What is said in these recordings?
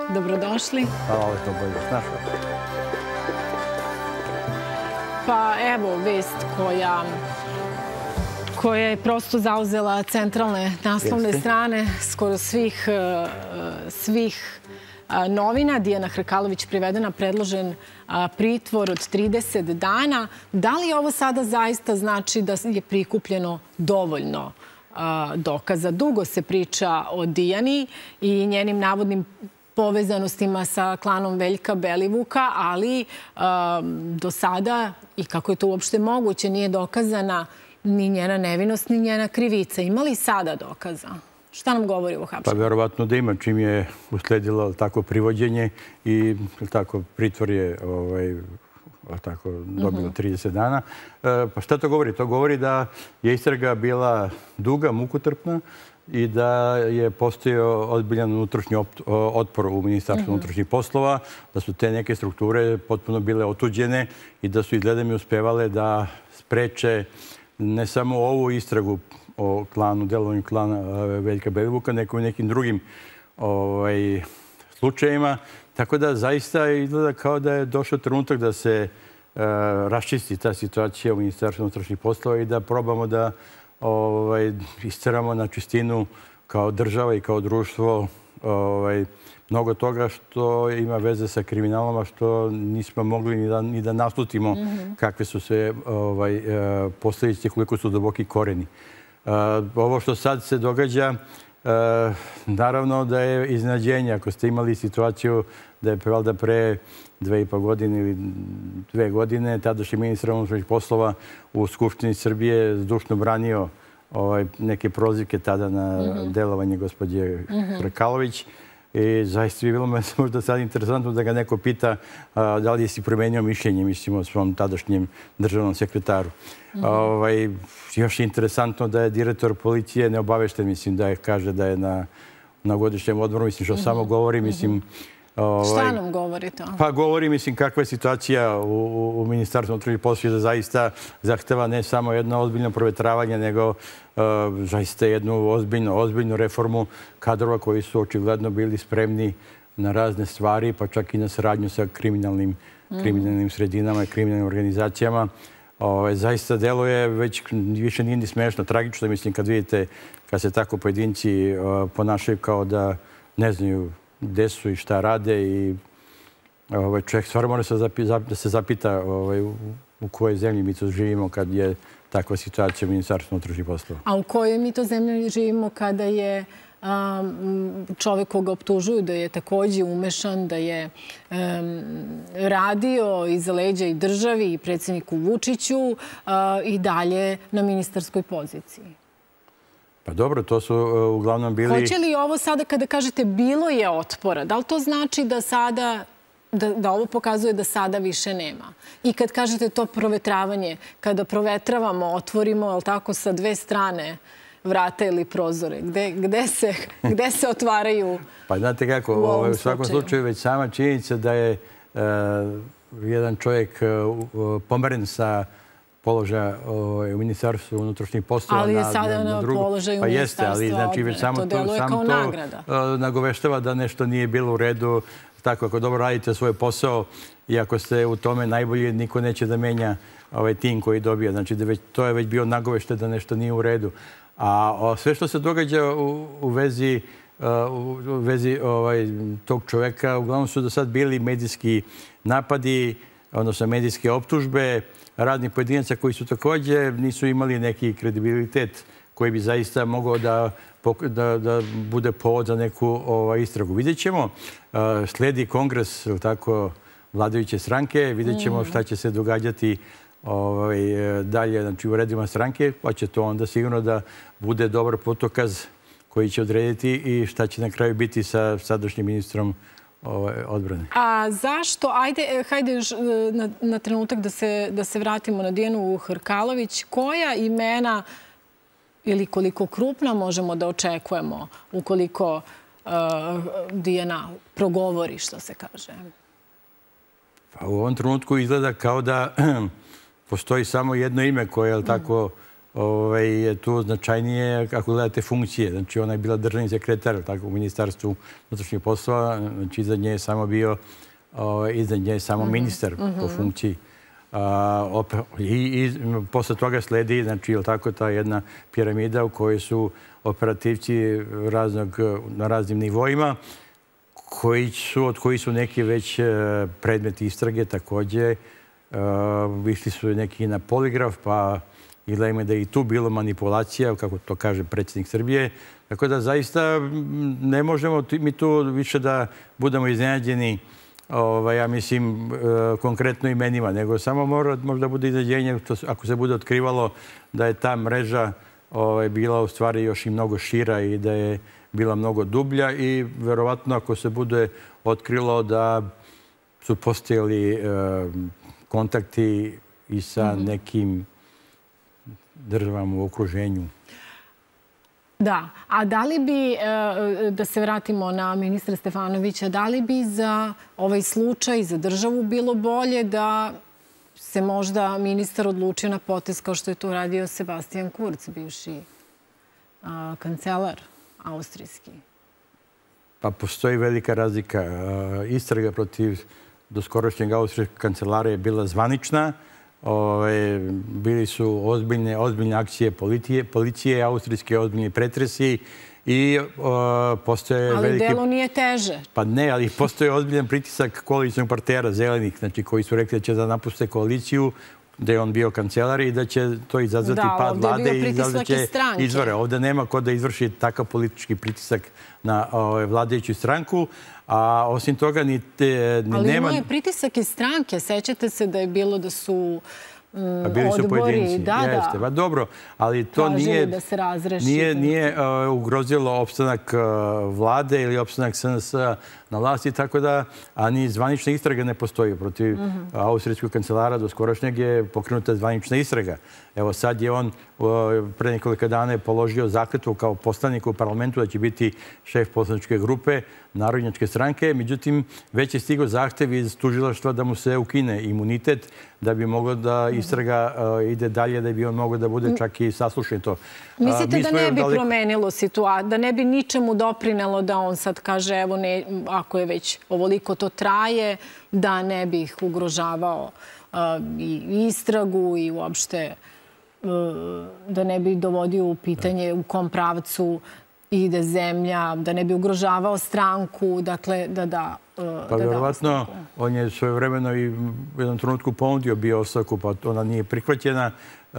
Dobrodošli. Hvala, to bolje snašao. Pa evo vest koja je prosto zauzela centralne naslovne strane skoro svih novina. Dijana Hrkalović privedena, predložen pritvor od 30 dana. Da li ovo sada zaista znači da je prikupljeno dovoljno dokaza? Dugo se priča o Dijani i njenim navodnim povezanostima sa klanom Veljka Belivuka, ali do sada, i kako je to uopšte moguće, nije dokazana ni njena nevinost, ni njena krivica. Ima li sada dokaza? Šta nam govori ovo hapšenje? Pa verovatno da ima, čim je usledilo tako privođenje i tako pritvor je dobilo 30 dana. Pa šta to govori? To govori da je istraga bila duga, mukotrpna i da je postojao ozbiljan unutrašnji otpor u Ministarstvu unutrašnjih poslova, da su te neke strukture potpuno bile otuđene i da su izgleda mi uspevale da spreče ne samo ovu istragu o delovanju klana Veljka Belivuka, nego i nekim drugim slučajima. Tako da zaista izgleda kao da je došao trenutak da se raščisti ta situacija u Ministarstvu unutrašnjih poslova i da probamo da isteramo na čistinu kao država i kao društvo mnogo toga što ima veze sa kriminalom, a što nismo mogli ni da naslutimo kakve su sve posljedice, koliko su duboki koreni. Ovo što sad se događa, naravno da je iznenađenje. Ako ste imali situaciju da je valjda pre 2,5 godine ili 2 godine tadašnji ministar unutrašnjih poslova u Skupštini Srbije zdušno branio neke prozivke tada na delovanje gospođe Hrkalović. I zaista bi bilo možda sad interesantno da ga neko pita da li je si promenio mišljenje, mislim, o svom tadašnjem državnom sekretaru. Još je interesantno da je direktor policije neobavešten, mislim, da kaže da je na godišnjem odmoru, mislim, što samo govori, mislim... Šta nam govori to? Pa govori, mislim, kakva je situacija u Ministarstvu unutrašnjih poslova, da zaista zahteva ne samo jedno ozbiljno provetravanje, nego zaista jednu ozbiljnu reformu kadrova koji su očigledno bili spremni na razne stvari, pa čak i na saradnju sa kriminalnim sredinama i kriminalnim organizacijama. Zaista deluje, već više nije ni smešno, tragično, mislim, kad vidite kad se tako pojedinci ponašaju kao da ne znaju gde su i šta rade i čovjek stvarno mora da se zapita u kojoj zemlji mi to živimo kad je takva situacija u Ministarstvu unutrašnjih poslova. A u kojoj mi to zemlji živimo kada je čovjek koga optužuju da je također umešan, da je radio iza leđa i državi i predsjedniku Vučiću i dalje na ministarskoj poziciji? Pa dobro, to su uglavnom bili... Hoće li ovo sada, kada kažete bilo je otpora, da li to znači da sada, da ovo pokazuje da sada više nema? I kad kažete to provetravanje, kada provetravamo, otvorimo, ali tako, sa dve strane vrata ili prozore, gde se otvaraju? Pa znate kako, u svakom slučaju već sama činjenica da je jedan čovjek pomeren sa položaja u Ministarstvu unutrašnjih poslova. Ali je sada na položaju Ministarstva odbrane. To deluje kao nagrada. Nagoveštava da nešto nije bilo u redu. Tako, ako dobro radite svoj posao i ako ste u tome najbolji, niko neće da menja tim koji dobija. Znači, to je već bio nagovešte da nešto nije u redu. A sve što se događa u vezi tog čoveka, uglavnom su do sad bili medijski napadi, odnosno medijske optužbe, radnih pojedinaca koji su također nisu imali neki kredibilitet koji bi zaista mogao da bude povod za neku istragu. Vidjet ćemo, sledi kongres vladajuće stranke, vidjet ćemo šta će se događati dalje, znači u redima stranke, pa će to onda sigurno da bude dobar putokaz koji će odrediti i šta će na kraju biti sa sadašnjim ministrom odbrane. A zašto? Hajde još na trenutak da se vratimo na Dijanu Hrkalović. Koja imena ili koliko krupna možemo da očekujemo ukoliko Dijana progovori, što se kaže? Pa u ovom trenutku izgleda kao da postoji samo jedno ime koje je tako je tu značajnije ako gledate funkcije. Znači, ona je bila državni sekretar u Ministarstvu unutrašnjih poslova. Znači, iznad nje je samo ministar po funkciji. I posle toga sledi, znači, ta jedna piramida u kojoj su operativci na raznim nivoima, od koji su neki već predmeti istrage takođe. Išli su neki na poligraf, pa gledajmo da je i tu bilo manipulacija, kako to kaže predsjednik Srbije. Tako da zaista ne možemo mi tu više da budemo iznenađeni, ja mislim, konkretno imenima, nego samo mora možda bude iznenađenje ako se bude otkrivalo da je ta mreža bila u stvari još i mnogo šira i da je bila mnogo dublja i verovatno ako se bude otkrilo da su postojali kontakti i sa nekim državama u okruženju. Da, a da li bi, da se vratimo na ministra Stefanovića, da li bi za ovaj slučaj, za državu bilo bolje da se možda ministar odlučio na potez kao što je to uradio Sebastian Kurz, bivši kancelar austrijski? Pa postoji velika razlika. Istraga protiv doskorošnjeg austrijskog kancelara je bila zvanična. Bili su ozbiljne akcije policije, austrijske ozbiljni pretresi i postoje veliki... Ali delo nije teže. Pa ne, ali postoje ozbiljan pritisak koalicijnog partnera zelenih, znači koji su rekli da će da napuste koaliciju, da je on bio kancelar i da će to izazvati pad vlade i izazvaće izvore. Ovde nema ko da izvrši takav politički pritisak na vladajuću stranku, a osim toga ni nema... Ali imao je pritisak iz stranke. Sećate se da je bilo da su bili su odbori. Pojedinci. Jeste, ba dobro, ali to nije ugrozilo opstanak vlade ili opstanak SNS na vlasti, tako da, a ni zvanična istraga ne postoji. Protiv austrijskog kancelara do skorošnjeg je pokrenuta zvanična istraga. Evo sad je on pre nekoliko dana položio zakletvu kao poslanik u parlamentu da će biti šef poslaničke grupe Narodnjačke stranke. Međutim, već je stigao zahtev iz tužilaštva da mu se ukine imunitet da bi moglo da istraga ide dalje, da bi on mogao da bude čak i saslušan to. Mislite da ne bi promenilo situaciju, da ne bi ničemu doprinelo da on sad kaže, evo, ako je već ovoliko to traje, da ne bi ih ugrožavao i istragu i uopšte da ne bi dovodio u pitanje u kom pravcu ide zemlja, da ne bi ugrožavao stranku, dakle, da... Pa vjerovatno, on je svojevremeno i u jednom trenutku ponudio bio ostavku, pa ona nije prihvaćena.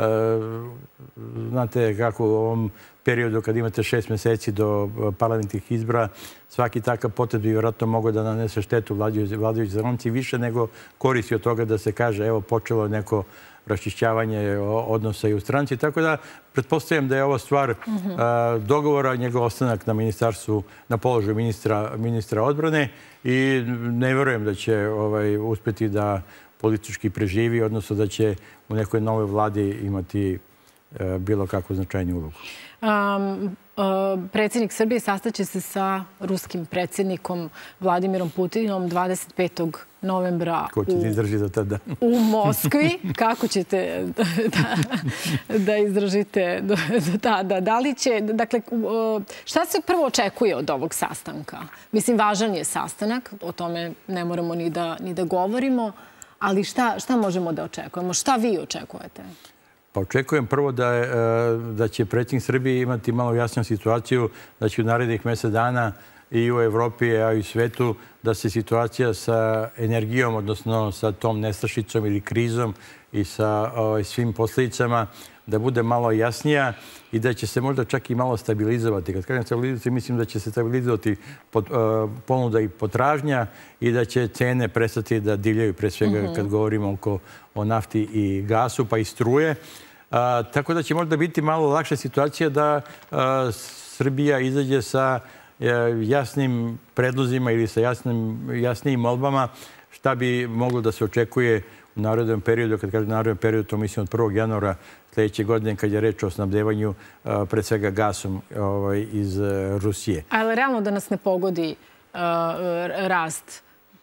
Znate kako u ovom periodu kad imate 6 meseci do parlamentnih izbora, svaki takav potez bi vjerojatno mogao da nanese štetu vladajućoj stranci više nego koristi od toga da se kaže evo počelo neko raščišćavanje odnosa i u stranci. Tako da pretpostavljam da je ovo stvar dogovora, njegov ostanak na ministarstvu, na položaju ministra odbrane i ne verujem da će uspjeti da politički preživi, odnosno da će u nekoj novoj vladi imati bilo kakvu značajniju ulogu. Predsjednik Srbije sastaće se sa ruskim predsjednikom Vladimirom Putinom 25. novembra u Moskvi. Kako ćete da izdržite do tada? Da li će... Dakle, šta se prvo očekuje od ovog sastanka? Mislim, važan je sastanak, o tome ne moramo ni da govorimo, ali šta možemo da očekujemo? Šta vi očekujete? Pa očekujem prvo da će predsjednik Srbije imati malo jasniju situaciju, da će u narednih mjesec dana i u Evropi, a i u svetu, da se situacija sa energijom, odnosno sa tom nestašicom ili krizom i sa svim posljedicama, da bude malo jasnija i da će se možda čak i malo stabilizovati. Kad kažem stabilizovati, mislim da će se stabilizovati ponuda i potražnja i da će cene prestati da divljaju, pre svega kad govorimo o nafti i gasu, pa i struje. Tako da će možda biti malo lakša situacija da Srbija izađe sa jasnim predlozima ili sa jasnijim molbama šta bi moglo da se očekuje u narednom periodu. Kad kažem narednom periodu, to mislim od 1. januara sljedeće godine kad je reč o snabdevanju pred svega gasom iz Rusije. Ali realno da nas ne pogodi rast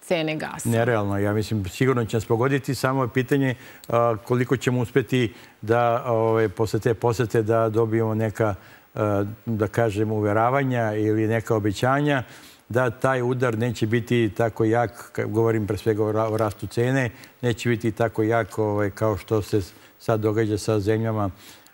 cene gasa? Nerealno. Ja mislim, sigurno će nas pogoditi. Samo je pitanje koliko ćemo uspjeti da posle te posete da dobijemo neka, da kažem, uveravanja ili neka obećanja da taj udar neće biti tako jak, govorim pre svega o rastu cene, neće biti tako jak kao što se sad događa sa zemljama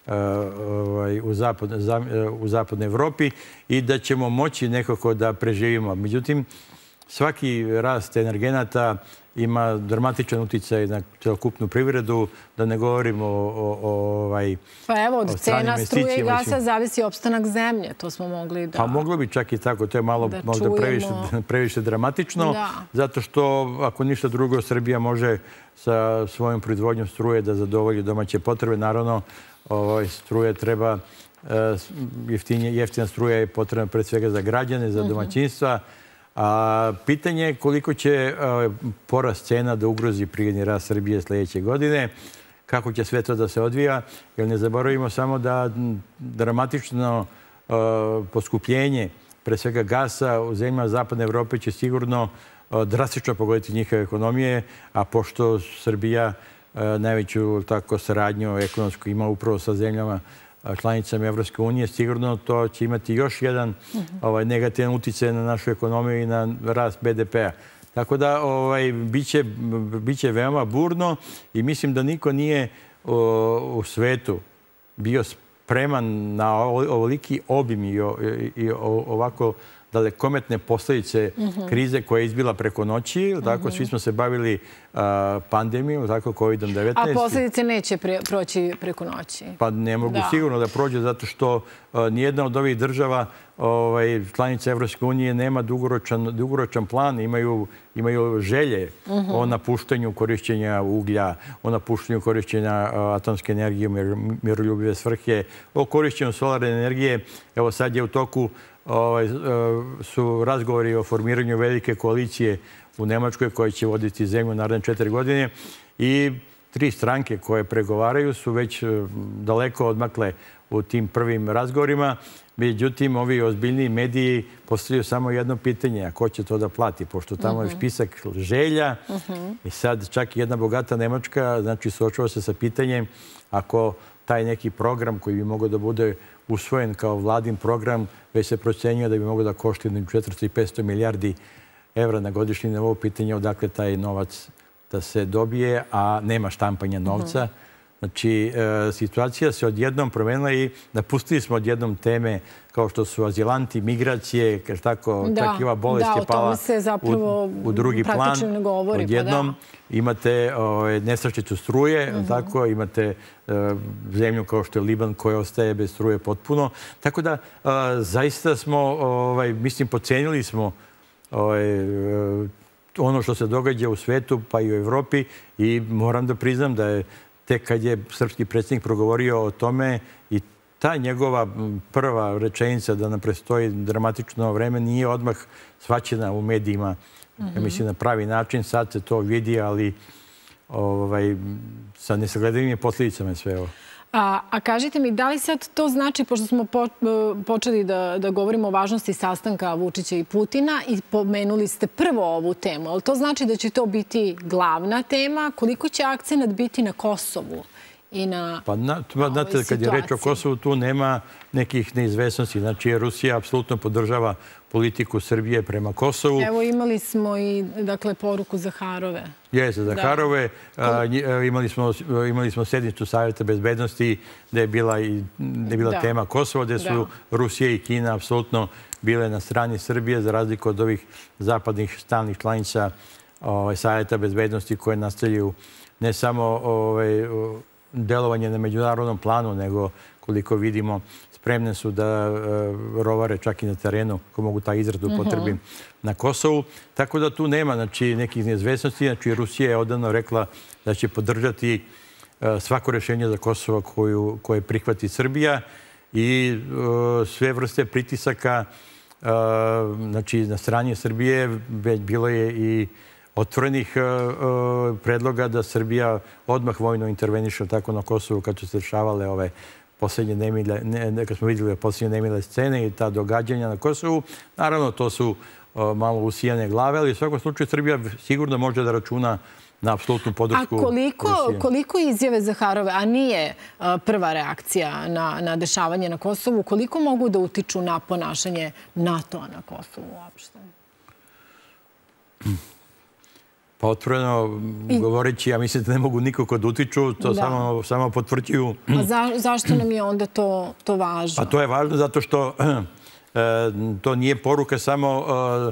u zapadnoj Evropi i da ćemo moći nekako da preživimo. Međutim, svaki rast energenata ima dramatičan uticaj na celokupnu privredu, da ne govorimo o pa evo, od cena struje i gasa zavisi opstanak zemlje. To smo mogli da... Pa moglo bi čak i tako. To je malo možda previše dramatično. Zato što, ako ništa drugo, Srbija može sa svojom proizvodnjom struje da zadovolji domaće potrebe. Naravno, struje treba, jeftina struja je potrebna pre svega za građane, za domaćinstva. A pitanje je koliko će porast cena da ugrozi privredni rast Srbije sljedeće godine, kako će sve to da se odvija, jer ne zaboravimo samo da dramatično poskupljenje, pre svega gasa, u zemljama Zapadne Evrope će sigurno drastično pogoditi njihove ekonomije, a pošto Srbija najveću saradnju ekonomsku ima upravo sa zemljama članicama Evropske unije, sigurno to će imati još jedan negativan uticaj na našu ekonomiju i na rast BDP-a. Tako da biće veoma burno i mislim da niko nije u svetu bio spreman na ovoliki obim i ovako dalekometne posljedice krize koja je izbila preko noći. Svi smo se bavili pandemijom, COVID-19. A posljedice neće proći preko noći? Pa ne mogu sigurno da prođe, zato što nijedna od ovih država članica Evropske unije nema dugoročan plan, imaju želje o napuštanju korišćenja uglja, o napuštanju korišćenja atomske energije u miroljubive svrhe, o korišćenju solarne energije. Evo sad je u toku su razgovori o formiranju velike koalicije u Nemačkoj koja će voditi zemlju naredne 4 godine i 3 stranke koje pregovaraju su već daleko odmakle u tim prvim razgovorima. Međutim, ovi ozbiljniji mediji postavljaju samo jedno pitanje, a ko će to da plati, pošto tamo je spisak želja i sad čak jedna bogata Nemačka, znači suočava se sa pitanjem ako taj neki program koji bi mogao da bude usvojen kao vladin program, već se procenjuje da bi mogao da košta 400 i 500 milijardi evra na godišnji nivou. Pitanje odakle taj novac da se dobije, a nema štampanja novca. Znači, situacija se odjednom promenila i napustili smo odjednom teme kao što su azilanti, migracije, čak i ova bolest je pala u drugi plan. Odjednom imate nestašicu struje, imate zemlju kao što je Liban koja ostaje bez struje potpuno. Tako da, zaista smo, mislim, podcenili smo ono što se događa u svetu, pa i u Evropi i moram da priznam da je tek kad je srpski predsjednik progovorio o tome i ta njegova prva rečenica da nam predstoji dramatično vreme nije odmah shvaćena u medijima, ja mislim, na pravi način. Sad se to vidi, ali sa nesagledivim posljedicama je sve ovo. A kažite mi, da li sad to znači, pošto smo počeli da govorimo o važnosti sastanka Vučića i Putina i pomenuli ste prvo ovu temu, ali to znači da će to biti glavna tema? Koliko će akcenat biti na Kosovu i na ovoj situaciji? Znate, kad je reč o Kosovu, tu nema nekih neizvesnosti. Znači, Rusija apsolutno podržava politiku Srbije prema Kosovu. Evo, imali smo i, dakle, poruku Zaharove. Jeste, Zaharove. Imali smo sednicu Savjeta bezbednosti gde je bila tema Kosova, gde su Rusija i Kina apsolutno bile na strani Srbije, za razliku od ovih zapadnih stalnih članica Savjeta bezbednosti koje nastavljaju ne samo delovanje na međunarodnom planu, nego koliko vidimo spremne su da rovare čak i na terenu, ako mogu taj izraz upotrebim, na Kosovu. Tako da tu nema nekih neizvesnosti. Znači, Rusija je odavno rekla da će podržati svako rješenje za Kosovo koje prihvati Srbija i sve vrste pritisaka na strani Srbije već bilo je i otvorenih predloga da Srbija odmah vojno interveniše tako na Kosovu kad su se dešavale ove kad smo vidjeli posljednje nemile scene i ta događanja na Kosovu. Naravno, to su malo usijane glave, ali u svakom slučaju Srbija sigurno može da računa na apsolutnu podršku Rusije. A koliko izjave Zaharove, a nije prva reakcija na dešavanje na Kosovu, koliko mogu da utiču na ponašanje NATO-a na Kosovu uopšte? Pa otvoreno govoreći, ja mislim da ne mogu nikako da utiču, to samo potvrđuju. A zašto nam je onda to važno? Pa to je važno zato što to nije poruka samo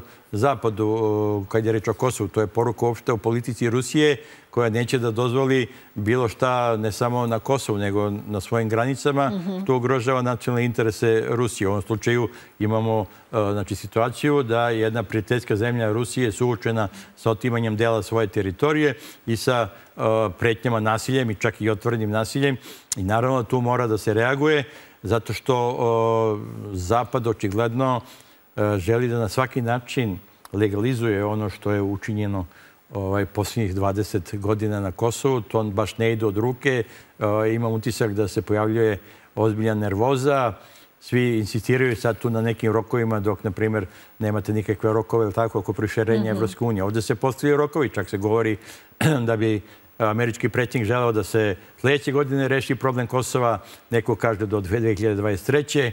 Zapadu kad je reč o Kosovu. To je poruka uopšte o politici Rusije koja neće da dozvoli bilo šta ne samo na Kosovu nego na svojim granicama. To ugrožava nacionalne interese Rusije. U ovom slučaju imamo situaciju da je jedna prijateljska zemlja Rusije suočena sa otimanjem dela svoje teritorije i sa pretnjama nasiljem i čak i otvorenim nasiljem. I naravno tu mora da se reaguje zato što Zapad očigledno želi da na svaki način legalizuje ono što je učinjeno posljednjih 20 godina na Kosovu. To baš ne ide od ruke. Imam utisak da se pojavljuje ozbiljna nervoza. Svi insistiraju sad tu na nekim rokovima dok, na primjer, nemate nikakve rokove oko proširenja Evropske unije. Ovdje se postavljaju rokovi. Čak se govori da bi američki predsjednik želeo da se sljedeće godine reši problem Kosova. Neko kaže do 2023.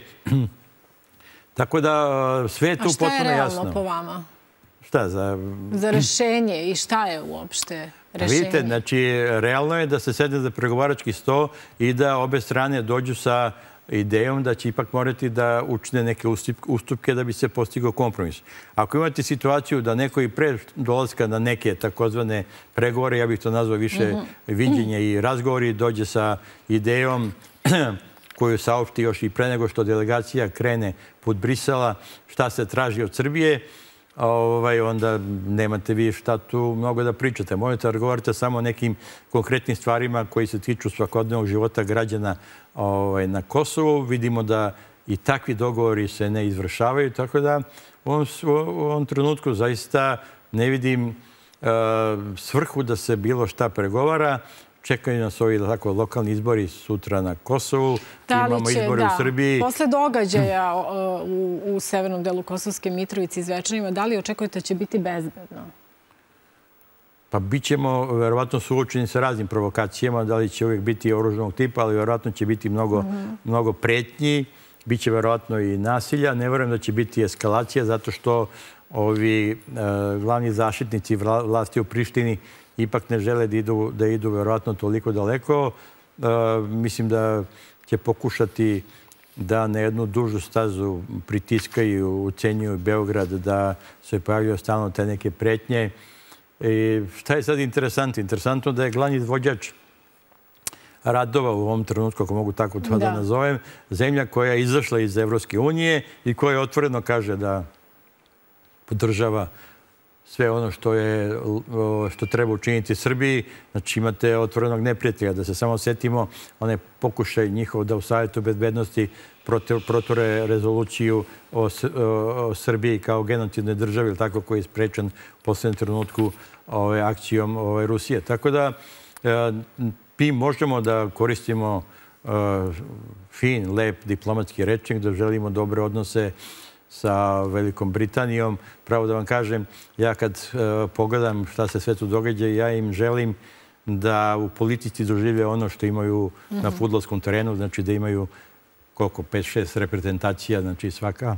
Tako da sve je tu potpuno jasno. A šta je realno po vama? Šta? Za rešenje i šta je uopšte rešenje? Vidite, znači, realno je da se sedne za pregovarački sto i da obe strane dođu sa idejom da će ipak morati da učine neke ustupke da bi se postigao kompromis. Ako imate situaciju da neko i pre dolaska na neke takozvane pregovore, ja bih to nazvao više viđenje i razgovori, dođe sa idejom koju saopšti još i pre nego što delegacija krene put Brisela, šta se traži od Srbije, onda nemate vi šta tu mnogo da pričate. Možete da govorite samo o nekim konkretnim stvarima koji se tiču svakodnevnog života građana na Kosovu. Vidimo da i takvi dogovori se ne izvršavaju, tako da u ovom trenutku zaista ne vidim svrhu da se bilo šta pregovara. Čekaju nas ovi lokalni izbori sutra na Kosovu. Imamo izbore u Srbiji. Posle događaja u severnom delu Kosovske Mitrovice i Zvečanima, da li očekujete da će biti bezbedno? Pa bit ćemo verovatno suočeni sa raznim provokacijama. Da li će uvijek biti oružanog tipa, ali verovatno će biti mnogo pretnji. Biće verovatno i nasilja. Ne verujem da će biti eskalacija zato što ovi glavni zaštitnici vlasti u Prištini ipak ne žele da idu verovatno toliko daleko. Mislim da će pokušati da na jednu dužu stazu pritiskaju, ucenjuju Beograd, da se pojavljaju stalno te neke pretnje. Šta je sad interesantno? Interesantno da je glavni izvođač radova u ovom trenutku, ako mogu tako to da nazovem, zemlja koja je izašla iz Evropske unije i koja otvoreno kaže da podržava sve ono što treba učiniti Srbiji. Znači imate otvorenog neprijatelja. Da se samo sjetimo onaj pokušaj njihov da u Savjetu bezbednosti proture rezoluciju o Srbiji kao genocidnoj državi, tako koji je sprečen u posljednjem trenutku akcijom Rusije. Tako da mi možemo da koristimo fin, lep diplomatski rečnik, da želimo dobre odnose sa Velikom Britanijom. Pravo da vam kažem, ja kad pogledam šta se sve tu događa, ja im želim da u politici dožive ono što imaju na fudbalskom terenu, znači da imaju koliko, 5-6 reprezentacija, znači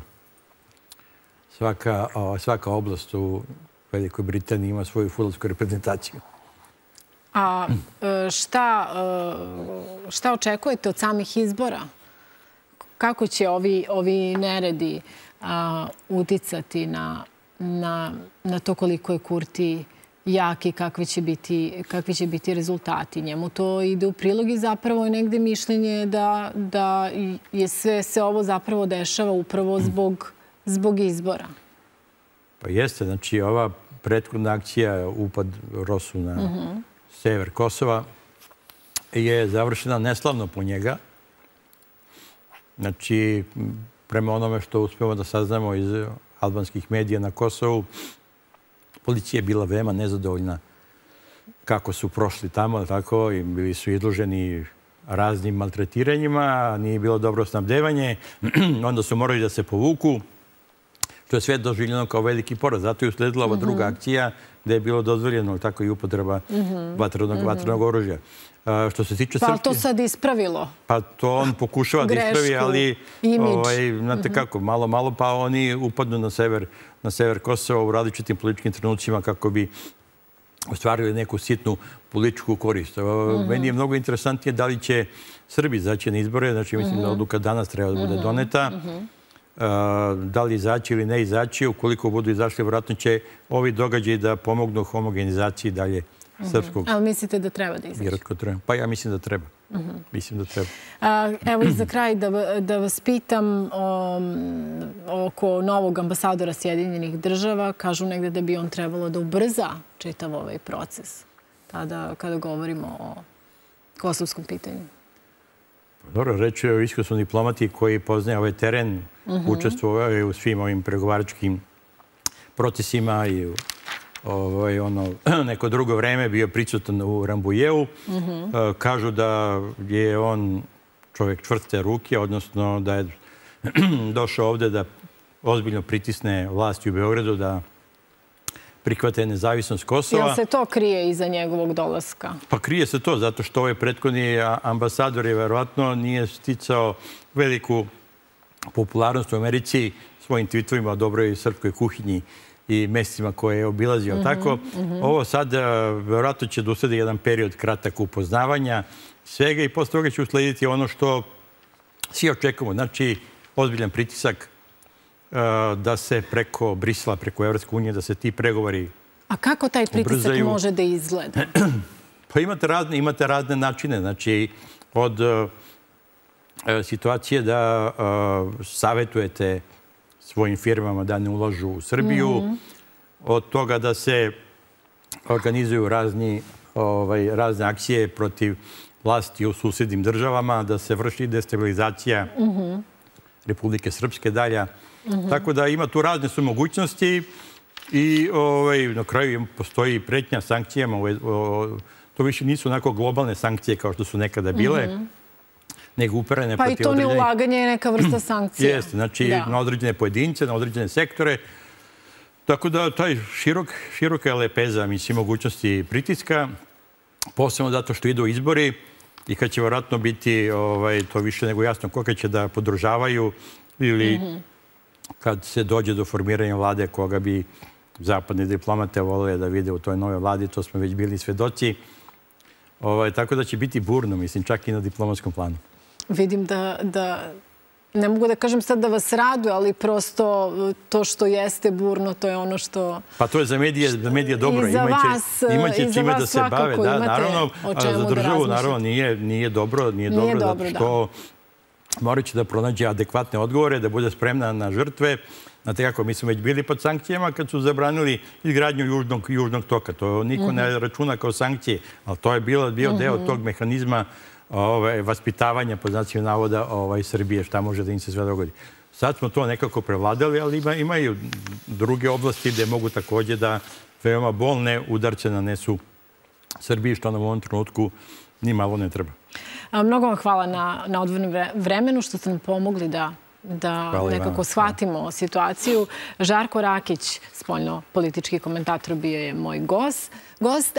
svaka oblast u Velikoj Britaniji ima svoju fudbalsku reprezentaciju. A šta očekujete od samih izbora? Kako će ovi neredi uticati na to koliko je Kurti jak i kakvi će biti rezultati? Njemu to ide u prilog i zapravo je negde mišljenje da je sve ovo zapravo dešava upravo zbog izbora. Pa jeste, znači ova prethodna akcija, upad ROSU na sever Kosova, je završena neslavno po njega. Znači, prema onome što uspemo da saznamo iz albanskih medija na Kosovu, policija je bila veoma nezadovoljna kako su prošli tamo, tako, i bili su izloženi raznim maltretiranjima, nije bilo dobro snabdevanje, onda su morali da se povuku, što je sve doživljeno kao veliki poraz. Zato je usledila ova druga akcija gde je bilo dozvoljeno tako i upotreba vatrenog oružja. Što se tiče Srpske... Pa to sad ispravilo? Pa to on pokušava da ispravi, ali znate kako, malo pa oni upadnu na sever Kosova u različitim političkim trenucima kako bi ostvarili neku sitnu političku korist. Meni je mnogo interesantnije da li će Srbi izaći na izbore, znači mislim da odluka danas treba da bude doneta. Da li izaći ili ne izaći, ukoliko budu izašli, vjerojatno će ovi događaji da pomognu homogenizaciji dalje srpskog. Ali mislite da treba da izaći? Pa ja mislim da treba. Mislim da treba. Evo i za kraj da vas pitam oko novog ambasadora Sjedinjenih država. Kažu negde da bi on trebalo da ubrza čitav ovaj proces kada govorimo o kosovskom pitanju. Dobro, reč je o iskusnom diplomati koji poznaje ovaj teren, učestvovao u svim ovim pregovaračkim procesima i neko drugo vreme bio prisutan u Rambujeu. Kažu da je on čovjek čvrste ruke, odnosno da je došao ovde da ozbiljno pritisne vlasti u Beogradu da prihvate nezavisnost Kosova. Jel se to krije iza njegovog dolaska? Pa krije se to, zato što ovaj prethodni ambasador je verovatno nije sticao veliku popularnost u Americi svojim tweetovima o dobroj srpskoj kuhinji i mestima koje je obilazio. Tako, ovo sad verovatno će dosledi jedan period kratak upoznavanja svega i posle toga će uslediti ono što svi očekujemo. Znači, ozbiljan pritisak da se preko Brisela, preko Evropske unije, da se ti pregovori. A kako taj pritisak može da izgleda? Pa imate razne načine. Znači, od situacije da savjetujete svojim firmama da ne ulažu u Srbiju, od toga da se organizuju razne akcije protiv vlasti u susednim državama, da se vrši destabilizacija Republike Srpske dalja. Tako da ima tu razne su mogućnosti i na kraju postoji pretnja sankcijama. To više nisu onako globalne sankcije kao što su nekada bile, nego uperene protiv određenih... Pa i to neulaganje je neka vrsta sankcija. Jeste, znači na određene pojedince, na određene sektore. Tako da taj široka lepeza, mislim, mogućnosti pritiska, posebno zato što idu izbori i kad će vjerojatno biti to više nego jasno koga će da podržavaju ili kad se dođe do formiranja vlade koga bi zapadne diplomate volele da vide u toj nove vladi, to smo već bili svedoci. Tako da će biti burno, mislim, čak i na diplomatskom planu. Vidim da, ne mogu da kažem sad da vas raduje, ali prosto to što jeste burno, to je ono što... Pa to je za medije dobro. Imaće čime da se bave. Naravno, za državu naravno nije dobro, zato što morat će da pronađe adekvatne odgovore, da bude spremna na žrtve. Znate kako, mi smo već bili pod sankcijama kad su zabranili izgradnju južnog toka. To niko ne računa kao sankcije, ali to je bio deo tog mehanizma vaspitavanja, po znacima navoda, Srbije, šta može da im se sve dogodi. Sad smo to nekako prevladali, ali imaju druge oblasti gde mogu takođe da veoma bolne udarce nanesu Srbiji, što nam u ovom trenutku ni malo ne treba. Mnogo vam hvala na odvojenom vremenu, što ste nam pomogli da nekako shvatimo situaciju. Žarko Rakić, spoljno-politički komentator, bio je moj gost.